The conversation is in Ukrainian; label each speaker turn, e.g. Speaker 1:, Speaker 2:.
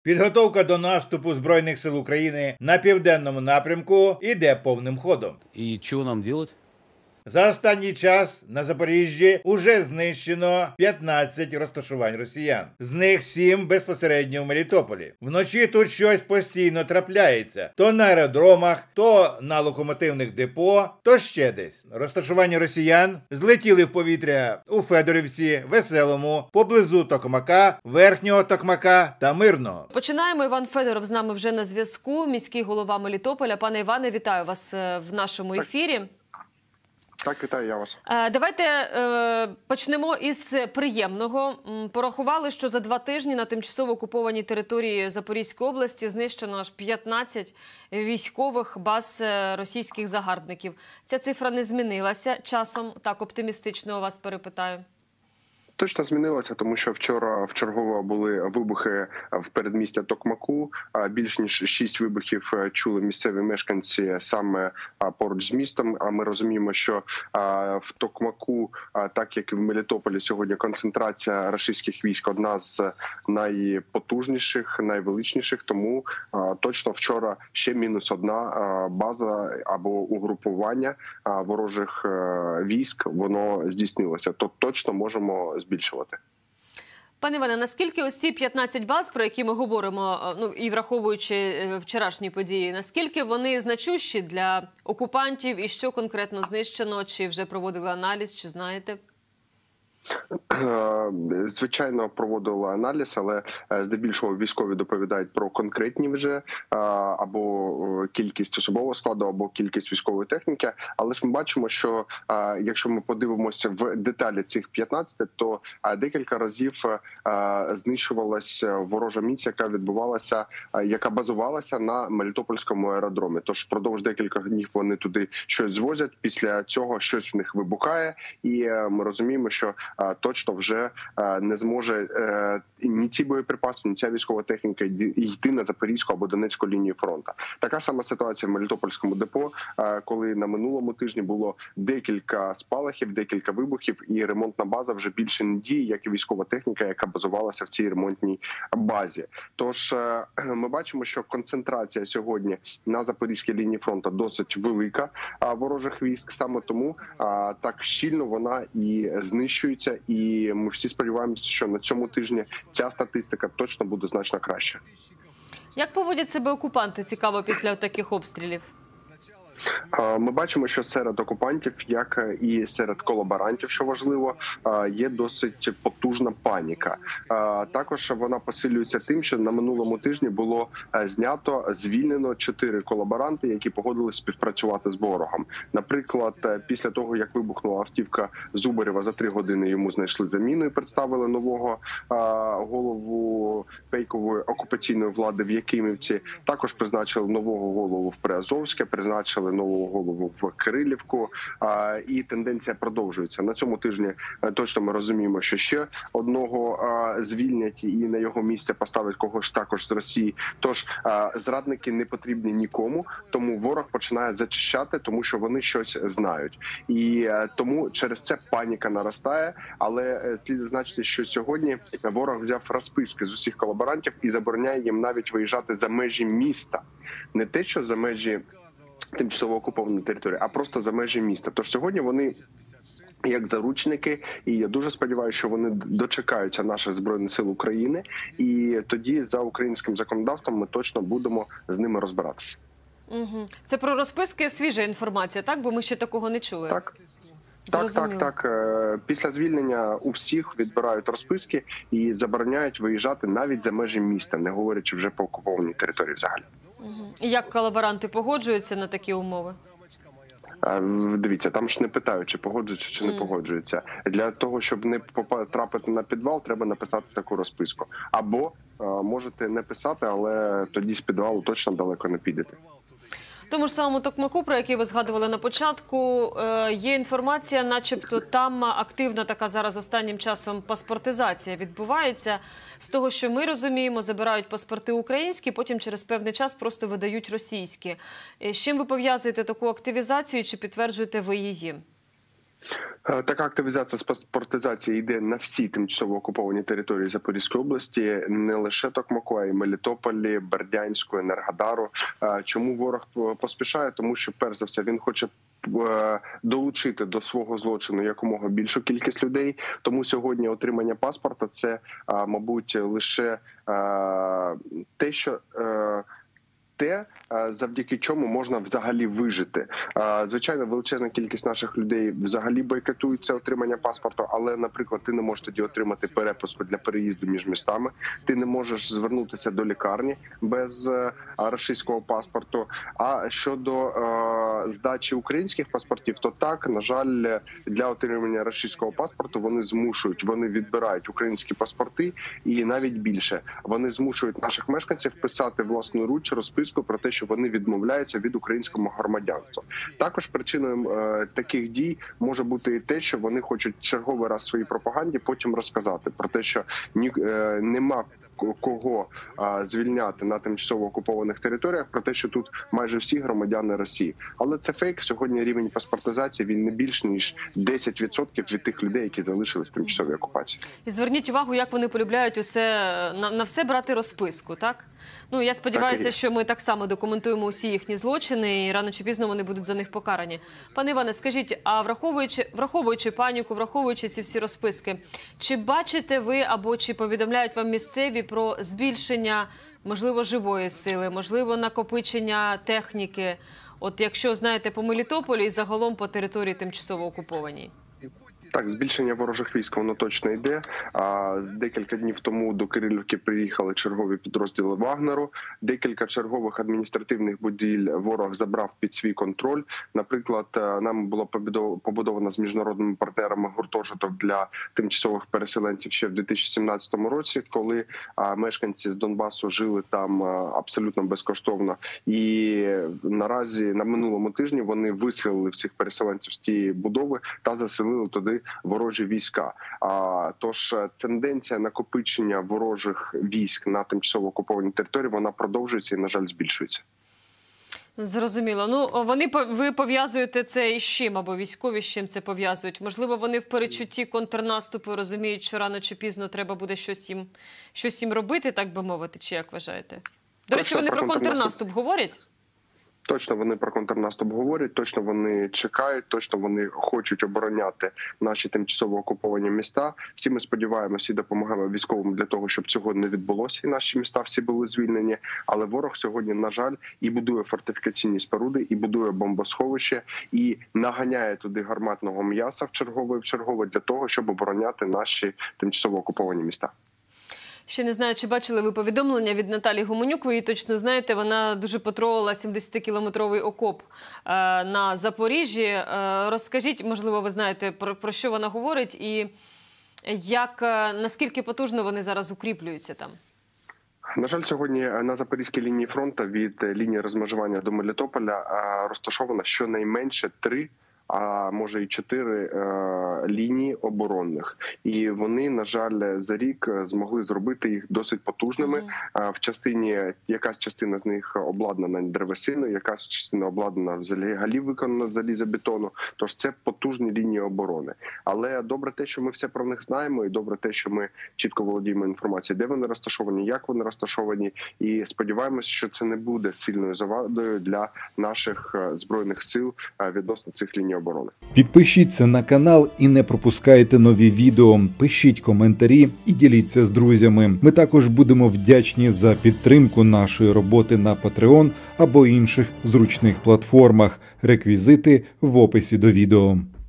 Speaker 1: Підготовка до наступу Збройних сил України на південному напрямку іде повним ходом.
Speaker 2: И чего нам делать?
Speaker 1: За останній час на Запоріжжі уже знищено 15 розташувань росіян. З них 7 безпосередньо в Мелітополі. Вночі тут щось постійно трапляється. То на аеродромах, то на локомотивних депо, то ще десь. Розташування росіян злетіли в повітря у Федорівці, Веселому, поблизу Токмака, Верхнього Токмака та Мирного.
Speaker 3: Починаємо. Іван Федоров з нами вже на зв'язку, міський голова Мелітополя. Пане Іване, вітаю вас в нашому ефірі.
Speaker 4: Так, вітаю я вас.
Speaker 3: Давайте почнемо із приємного. Порахували, що за 2 тижні на тимчасово окупованій території Запорізької області знищено аж 15 військових баз російських загарбників. Ця цифра не змінилася часом? Так оптимістично у вас перепитаю.
Speaker 4: Точно змінилося, тому що вчора вчергово були вибухи в передмістя Токмаку. Більш ніж 6 вибухів чули місцеві мешканці саме поруч з містом. А ми розуміємо, що в Токмаку, так як і в Мелітополі, сьогодні концентрація російських військ одна з найпотужніших, найвеличніших. Тому точно вчора ще мінус одна база або угрупування ворожих військ, воно здійснилося. То точно можемо збільшувати.
Speaker 3: Пане Іване, наскільки ось ці 15 баз, про які ми говоримо, і враховуючи вчорашні події, наскільки вони значущі для окупантів і що конкретно знищено, чи вже проводили аналіз, чи знаєте?
Speaker 4: Звичайно, проводили аналіз, але здебільшого військові доповідають про конкретні вже або кількість особового складу, або кількість військової техніки. Але ж ми бачимо, що якщо ми подивимося в деталі цих 15, то декілька разів знищувалася ворожа міць, яка відбувалася, яка базувалася на Мелітопольському аеродромі. Тож впродовж декількох днів вони туди щось звозять, після цього щось в них вибухає, і ми розуміємо, що точно вже не зможе ні ці боєприпаси, ні ця військова техніка йти на Запорізьку або Донецьку лінію фронту. Така ж сама ситуація в Мелітопольському депо, коли на минулому тижні було декілька спалахів, декілька вибухів, і ремонтна база вже більше не діє, як і військова техніка, яка базувалася в цій ремонтній базі. Тож ми бачимо, що концентрація сьогодні на Запорізькій лінії фронту досить велика ворожих військ, саме тому так щільно вона і знищується. І ми всі сподіваємося, що на цьому тижні ця статистика точно буде значно краща.
Speaker 3: Як поводять себе окупанти, цікаво, після таких обстрілів?
Speaker 4: Ми бачимо, що серед окупантів, як і серед колаборантів, що важливо, є досить потужна паніка. Також вона посилюється тим, що на минулому тижні було звільнено 4 колаборанти, які погодились співпрацювати з ворогом. Наприклад, після того, як вибухнула автівка Зубарєва, за 3 години йому знайшли заміну і представили нового голову фейкової окупаційної влади в Якимівці. Також призначили нового голову в Приазовське, призначили нового голову в Кирилівку, і тенденція продовжується. На цьому тижні точно ми розуміємо, що ще одного звільнять і на його місце поставить когось також з Росії. Тож зрадники не потрібні нікому, тому ворог починає зачищати, тому що вони щось знають. І тому через це паніка наростає, але слід зазначити, що сьогодні ворог взяв розписки з усіх колаборантів і забороняє їм навіть виїжджати за межі міста. Не те, що за межі тимчасово окупованої території, а просто за межі міста. Тож сьогодні вони як заручники, і я дуже сподіваюся, що вони дочекаються наших Збройних сил України, і тоді за українським законодавством ми точно будемо з ними розбиратися.
Speaker 3: Угу. Це про розписки свіжа інформація, так? Бо ми ще такого не чули.
Speaker 4: Так. Так. Після звільнення у всіх відбирають розписки і забороняють виїжджати навіть за межі міста, не говорячи вже по окупованій території взагалі.
Speaker 3: І як колаборанти погоджуються на такі умови?
Speaker 4: Дивіться, там ж не питають, чи погоджуються, чи не погоджуються. Для того, щоб не потрапити на підвал, треба написати таку розписку. Або можете не писати, але тоді з підвалу точно далеко не підете.
Speaker 3: В тому ж самому Токмаку, про який ви згадували на початку, є інформація, начебто там активна така зараз останнім часом паспортизація відбувається. З того, що ми розуміємо, забирають паспорти українські, потім через певний час просто видають російські. З чим ви пов'язуєте таку активізацію, чи підтверджуєте ви її?
Speaker 4: Така активізація з паспортизації йде на всі тимчасово окуповані території Запорізької області, не лише Токмаку, а й Мелітополі, Бердянську, Енергодару. Чому ворог поспішає? Тому що, перш за все, він хоче долучити до свого злочину якомога більшу кількість людей. Тому сьогодні отримання паспорта – це, мабуть, лише те, завдяки чому можна взагалі вижити. Звичайно, величезна кількість наших людей взагалі бойкотують це отримання паспорту, але, наприклад, ти не можеш тоді отримати перепуску для переїзду між містами, ти не можеш звернутися до лікарні без російського паспорту. А щодо здачі українських паспортів, то так, на жаль, для отримання російського паспорту вони відбирають українські паспорти і навіть більше. Вони змушують наших мешканців писати власноруч розписку про те, що вони відмовляються від українського громадянства. Також причиною таких дій може бути і те, що вони хочуть черговий раз в своїй пропаганді потім розказати про те, що нема кого звільняти на тимчасово окупованих територіях, про те, що тут майже всі громадяни Росії. Але це фейк. Сьогодні рівень паспортизації, він не більш ніж 10% від тих людей, які залишились в тимчасовій окупації.
Speaker 3: І зверніть увагу, як вони полюбляють на все брати розписку, так? Ну, я сподіваюся, що ми так само документуємо усі їхні злочини, і рано чи пізно вони будуть за них покарані. Пане Іване, скажіть, а враховуючи паніку, враховуючи ці всі розписки, чи бачите ви або чи повідомляють вам місцеві про збільшення, можливо, живої сили, можливо, накопичення техніки? От якщо, знаєте, по Мелітополі і загалом по території тимчасово окупованій?
Speaker 4: Так, збільшення ворожих військ, воно точно йде. Декілька днів тому до Кирилівки приїхали чергові підрозділи Вагнеру. Декілька чергових адміністративних будівель ворог забрав під свій контроль. Наприклад, нам було побудовано з міжнародними партнерами гуртожиток для тимчасових переселенців ще в 2017 році, коли мешканці з Донбасу жили там абсолютно безкоштовно. І наразі на минулому тижні вони виселили всіх переселенців з тієї будови та заселили туди ворожі війська. Тож тенденція накопичення ворожих військ на тимчасово окупованій території, вона продовжується і, на жаль, збільшується.
Speaker 3: Зрозуміло. Ну, ви пов'язуєте це із чим, або військові з чим це пов'язують? Можливо, вони в передчутті контрнаступу розуміють, що рано чи пізно треба буде щось їм робити, так би мовити, чи як вважаєте? До речі, вони про контрнаступ говорять?
Speaker 4: Точно вони про контрнаступ говорять, точно вони чекають, точно вони хочуть обороняти наші тимчасово окуповані міста. Всі ми сподіваємося і допомагаємо військовим для того, щоб цього не відбулося, і наші міста всі були звільнені. Але ворог сьогодні, на жаль, і будує фортифікаційні споруди, і будує бомбосховище, і наганяє туди гарматного м'яса в чергове для того, щоб обороняти наші тимчасово окуповані міста.
Speaker 3: Ще не знаю, чи бачили ви повідомлення від Наталії Гуменюк, ви її точно знаєте, вона дуже потролила 70-кілометровий окоп на Запоріжжі. Розкажіть, можливо, ви знаєте, про що вона говорить і наскільки потужно вони зараз укріплюються там?
Speaker 4: На жаль, сьогодні на Запорізькій лінії фронту від лінії розмежування до Мелітополя розташовано щонайменше 3, а може і 4 лінії оборонних. І вони, на жаль, за рік змогли зробити їх досить потужними. В частині, якась частина з них обладнана древесиною, якась частина обладнана взагалі виконана з залізобетону. Тож це потужні лінії оборони. Але добре те, що ми все про них знаємо, і добре те, що ми чітко володіємо інформацією, де вони розташовані, як вони розташовані. І сподіваємося, що це не буде сильною завадою для наших Збройних сил відносно цих ліній оборони.
Speaker 2: Підпишіться на канал і не пропускайте нові відео. Пишіть коментарі і діліться з друзями. Ми також будемо вдячні за підтримку нашої роботи на Patreon або інших зручних платформах. Реквізити в описі до відео.